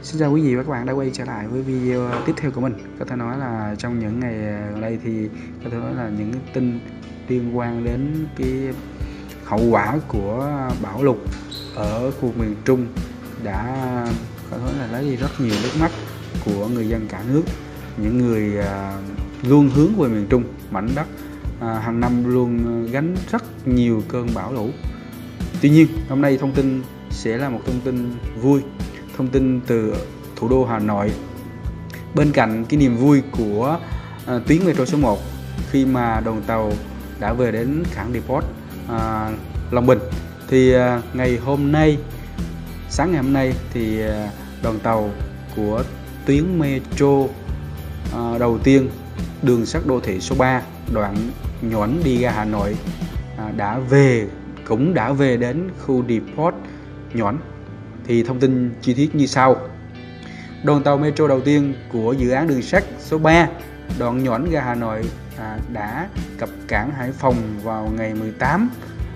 Xin chào quý vị và các bạn đã quay trở lại với video tiếp theo của mình. Có thể nói là trong những ngày gần đây thì có thể nói là những tin liên quan đến cái hậu quả của bão lụt ở khu miền Trung đã có thể nói là lấy đi rất nhiều nước mắt của người dân cả nước. Những người luôn hướng về miền Trung, mảnh đất hàng năm luôn gánh rất nhiều cơn bão lũ. Tuy nhiên hôm nay thông tin sẽ là một thông tin vui, thông tin từ thủ đô Hà Nội. Bên cạnh cái niềm vui của tuyến metro số 1 khi mà đoàn tàu đã về đến cảng depot Long Bình, thì ngày hôm nay, sáng ngày hôm nay thì đoàn tàu của tuyến metro đầu tiên đường sắt đô thị số 3 đoạn Nhuận đi ra Hà Nội cũng đã về đến khu depot Nhuận. Thì thông tin chi tiết như sau. Đoàn tàu metro đầu tiên của dự án đường sắt số 3 đoạn Nhuận ra Hà Nội đã cập cảng Hải Phòng vào ngày 18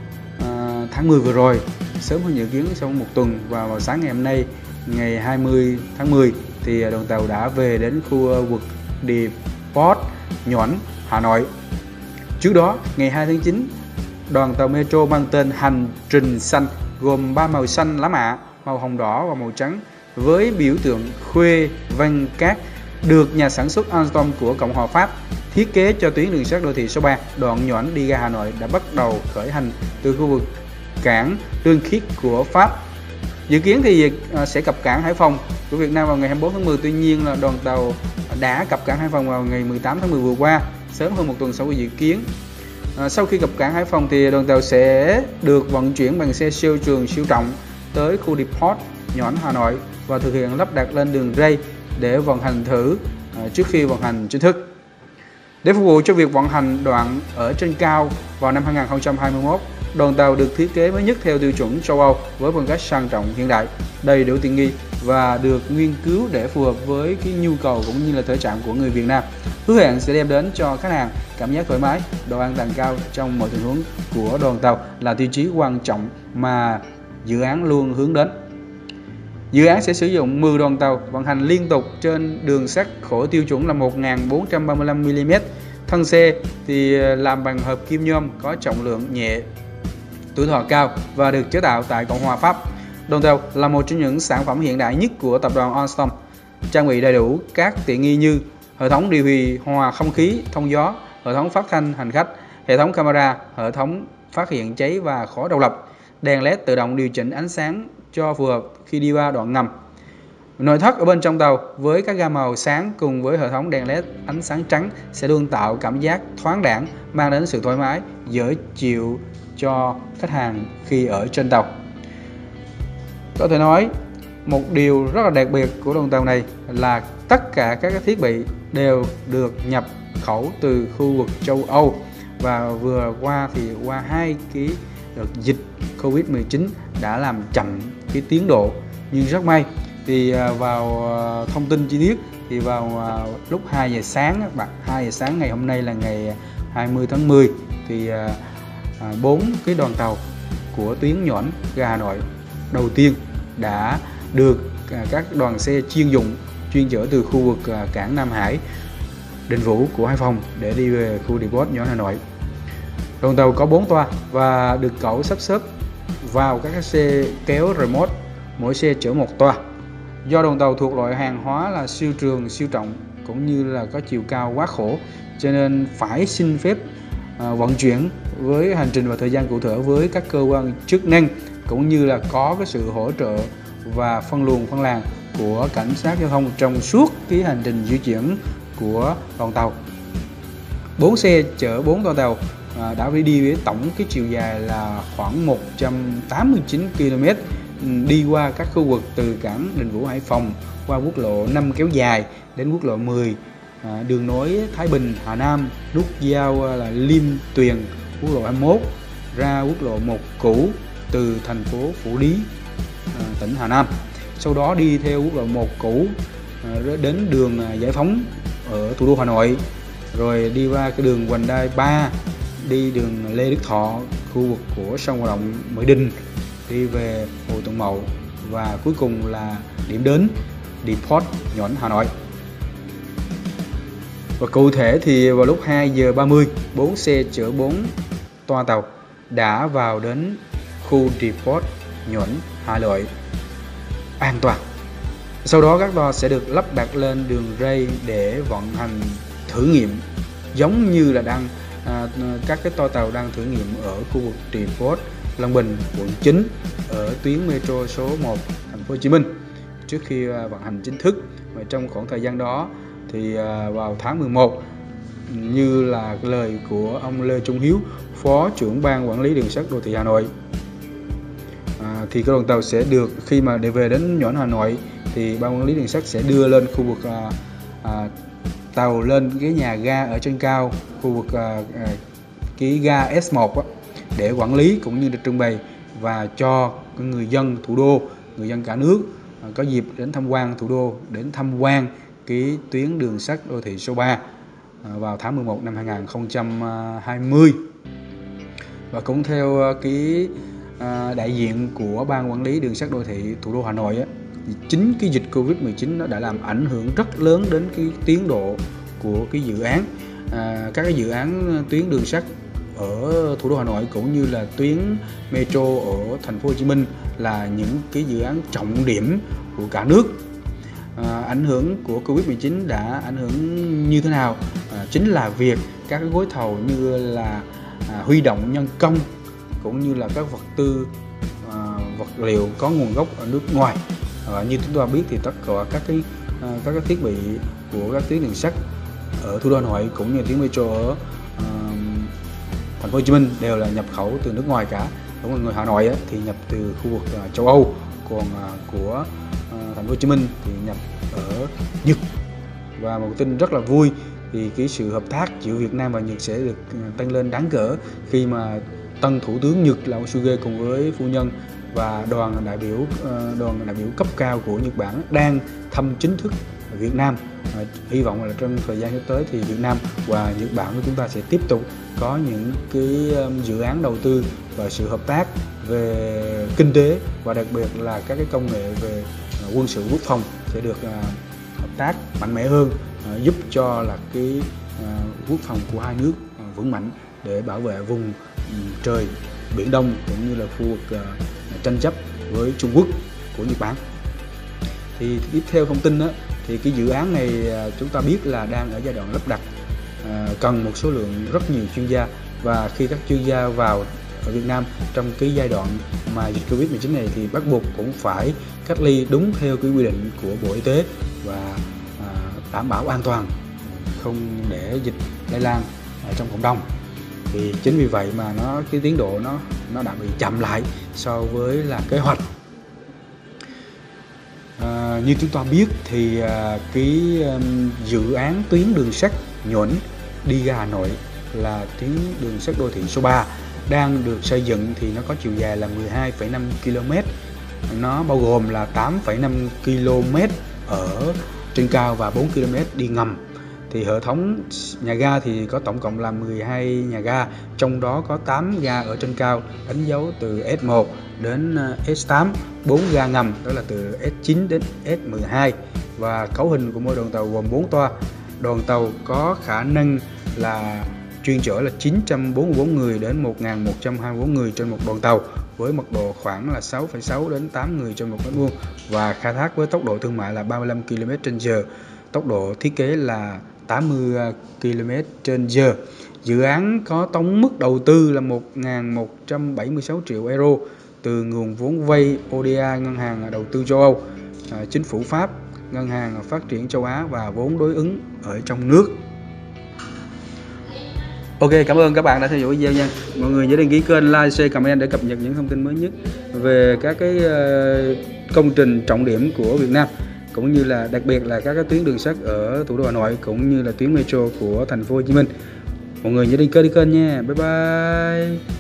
tháng 10 vừa rồi, sớm hơn dự kiến sau một tuần. Và vào sáng ngày hôm nay, ngày 20 tháng 10 thì đoàn tàu đã về đến khu vực depot Nhuận, Hà Nội. Trước đó, ngày 2 tháng 9, đoàn tàu metro mang tên Hành Trình Xanh gồm 3 màu xanh lá mạ, màu hồng đỏ và màu trắng với biểu tượng khuê văn cát được nhà sản xuất Alstom của Cộng hòa Pháp thiết kế cho tuyến đường sắt đô thị số 3 đoạn Nhuận đi ra Hà Nội đã bắt đầu khởi hành từ khu vực cảng Trương Khiết của Pháp. Dự kiến thì sẽ cập cảng Hải Phòng của Việt Nam vào ngày 24 tháng 10. Tuy nhiên là đoàn tàu đã cập cảng Hải Phòng vào ngày 18 tháng 10 vừa qua, sớm hơn một tuần so với dự kiến. Sau khi cập cảng Hải Phòng thì đoàn tàu sẽ được vận chuyển bằng xe siêu trường siêu trọng tới khu depot Nhuận, Hà Nội và thực hiện lắp đặt lên đường ray để vận hành thử trước khi vận hành chính thức. Để phục vụ cho việc vận hành đoạn ở trên cao vào năm 2021, đoàn tàu được thiết kế mới nhất theo tiêu chuẩn châu Âu với phong cách sang trọng hiện đại, đầy đủ tiện nghi và được nghiên cứu để phù hợp với cái nhu cầu cũng như là thể trạng của người Việt Nam. Hứa hẹn sẽ đem đến cho khách hàng cảm giác thoải mái, độ an toàn cao trong mọi tình huống của đoàn tàu là tiêu chí quan trọng mà dự án luôn hướng đến. Dự án sẽ sử dụng 10 đoàn tàu vận hành liên tục trên đường sắt khổ tiêu chuẩn là 1435mm. Thân xe thì làm bằng hợp kim nhôm có trọng lượng nhẹ, tuổi thọ cao và được chế tạo tại Cộng hòa Pháp. Đoàn tàu là một trong những sản phẩm hiện đại nhất của tập đoàn Alstom, trang bị đầy đủ các tiện nghi như hệ thống điều hòa không khí, thông gió, hệ thống phát thanh hành khách, hệ thống camera, hệ thống phát hiện cháy và khói độc lập, đèn LED tự động điều chỉnh ánh sáng cho phù hợp khi đi qua đoạn ngầm. Nội thất ở bên trong tàu với các gam màu sáng cùng với hệ thống đèn LED ánh sáng trắng sẽ luôn tạo cảm giác thoáng đãng, mang đến sự thoải mái, dễ chịu cho khách hàng khi ở trên tàu. Có thể nói một điều rất là đặc biệt của đoàn tàu này là tất cả các thiết bị đều được nhập khẩu từ khu vực châu Âu, và vừa qua thì qua hai cái đợt dịch Covid-19 đã làm chậm cái tiến độ, nhưng rất may thì vào thông tin chi tiết thì vào lúc 2 giờ sáng 2 giờ sáng ngày hôm nay là ngày 20 tháng 10 thì 4 cái đoàn tàu của tuyến Nhuận ra Hà Nội đầu tiên đã được các đoàn xe chuyên dụng chuyên chở từ khu vực cảng Nam Hải, Đình Vũ của Hải Phòng để đi về khu depot Nhuận, Hà Nội. Đoàn tàu có 4 toa và được cẩu sắp xếp vào các xe kéo remote, mỗi xe chở một toa. Do đoàn tàu thuộc loại hàng hóa là siêu trường siêu trọng cũng như là có chiều cao quá khổ, cho nên phải xin phép vận chuyển với hành trình và thời gian cụ thể với các cơ quan chức năng, cũng như là có cái sự hỗ trợ và phân luồng phân làn của cảnh sát giao thông trong suốt cái hành trình di chuyển của đoàn tàu. 4 xe chở 4 toa tàu đã đi với tổng cái chiều dài là khoảng 189 km, đi qua các khu vực từ cảng Đình Vũ, Hải Phòng, qua quốc lộ 5 kéo dài đến quốc lộ 10, đường nối Thái Bình, Hà Nam, nút giao là Liêm Tuyền, quốc lộ 21, ra quốc lộ 1 cũ từ thành phố Phủ Lý, tỉnh Hà Nam. Sau đó đi theo quốc lộ 1 cũ đến đường Giải Phóng ở thủ đô Hà Nội, rồi đi qua cái đường Vành Đai 3, đi đường Lê Đức Thọ, khu vực của sông Hoạt Động Mỹ Đình, đi về Hồ Tùng Mậu và cuối cùng là điểm đến Depot Nhổn Hà Nội. Và cụ thể thì vào lúc 2 giờ 30, 4 xe chở 4 toa tàu đã vào đến khu Depot Nhổn Hà Nội an toàn. Sau đó các toa sẽ được lắp đặt lên đường ray để vận hành thử nghiệm, giống như là các cái toa tàu đang thử nghiệm ở khu vực Depot Long Bình, quận 9 ở tuyến metro số 1 thành phố Hồ Chí Minh trước khi vận hành chính thức. Và trong khoảng thời gian đó thì vào tháng 11, như là lời của ông Lê Trung Hiếu, Phó trưởng ban quản lý đường sắt đô thị Hà Nội, thì cái đoàn tàu sẽ được, khi mà để về đến Nhổn Hà Nội thì ban quản lý đường sắt sẽ đưa lên khu vực tàu lên cái nhà ga ở trên cao, khu vực cái ga S1 á, để quản lý cũng như được trưng bày và cho người dân thủ đô, người dân cả nước có dịp đến tham quan thủ đô, đến tham quan cái tuyến đường sắt đô thị số 3 vào tháng 11 năm 2020. Và cũng theo cái đại diện của ban quản lý đường sắt đô thị thủ đô Hà Nội á, thì chính cái dịch Covid-19 nó đã làm ảnh hưởng rất lớn đến cái tiến độ của cái dự án. Các cái dự án tuyến đường sắt ở thủ đô Hà Nội cũng như là tuyến metro ở thành phố Hồ Chí Minh là những cái dự án trọng điểm của cả nước. Ảnh hưởng của Covid-19 đã ảnh hưởng như thế nào? Chính là việc các cái gói thầu như là huy động nhân công cũng như là các vật tư, vật liệu có nguồn gốc ở nước ngoài. Như chúng ta biết thì tất cả các cái thiết bị của các tuyến đường sắt ở thủ đô Hà Nội cũng như tuyến metro ở thành phố Hồ Chí Minh đều là nhập khẩu từ nước ngoài cả. Đúng là người Hà Nội thì nhập từ khu vực châu Âu, còn của thành phố Hồ Chí Minh thì nhập ở Nhật. Và một tin rất là vui thì cái sự hợp tác giữa Việt Nam và Nhật sẽ được tăng lên đáng kể khi mà tân thủ tướng Nhật là Suga cùng với phu nhân và đoàn đại biểu cấp cao của Nhật Bản đang thăm chính thức Việt Nam. Hy vọng là trong thời gian tới thì Việt Nam và Nhật Bản của chúng ta sẽ tiếp tục có những cái dự án đầu tư và sự hợp tác về kinh tế, và đặc biệt là các cái công nghệ về quân sự quốc phòng sẽ được hợp tác mạnh mẽ hơn, giúp cho là cái quốc phòng của hai nước vững mạnh để bảo vệ vùng trời Biển Đông cũng như là khu vực tranh chấp với Trung Quốc của Nhật Bản. Thì tiếp theo thông tin đó, thì cái dự án này chúng ta biết là đang ở giai đoạn lắp đặt, cần một số lượng rất nhiều chuyên gia, và khi các chuyên gia vào ở Việt Nam trong cái giai đoạn mà dịch Covid-19 này thì bắt buộc cũng phải cách ly đúng theo cái quy định của Bộ Y tế và đảm bảo an toàn, không để dịch lây lan ở trong cộng đồng. Thì chính vì vậy mà cái tiến độ nó đã bị chậm lại so với là kế hoạch. Như chúng ta biết thì cái dự án tuyến đường sắt Nhổn đi ga Hà Nội là tuyến đường sắt đô thị số 3 đang được xây dựng, thì nó có chiều dài là 12,5 km. Nó bao gồm là 8,5 km ở trên cao và 4 km đi ngầm. Thì hệ thống nhà ga thì có tổng cộng là 12 nhà ga, trong đó có 8 ga ở trên cao đánh dấu từ S1 đến S8, 4 ga ngầm đó là từ S9 đến S12, và cấu hình của mỗi đoàn tàu gồm 4 toa. Đoàn tàu có khả năng là chuyên chở là 944 người đến 1.124 người trên một đoàn tàu, với mật độ khoảng là 6,6 đến 8 người trên một mét vuông, và khai thác với tốc độ thương mại là 35 km/h, tốc độ thiết kế là 80 km/h. Dự án có tổng mức đầu tư là 1.176 triệu euro từ nguồn vốn vay ODA, Ngân hàng Đầu tư châu Âu, Chính phủ Pháp, Ngân hàng Phát triển châu Á và vốn đối ứng ở trong nước. Ok, cảm ơn các bạn đã theo dõi video nha. Mọi người nhớ đăng ký kênh, like, share, comment để cập nhật những thông tin mới nhất về các cái công trình trọng điểm của Việt Nam, cũng như là đặc biệt là các cái tuyến đường sắt ở thủ đô Hà Nội cũng như là tuyến metro của thành phố Hồ Chí Minh. Mọi người nhớ đăng ký kênh nha. Bye bye.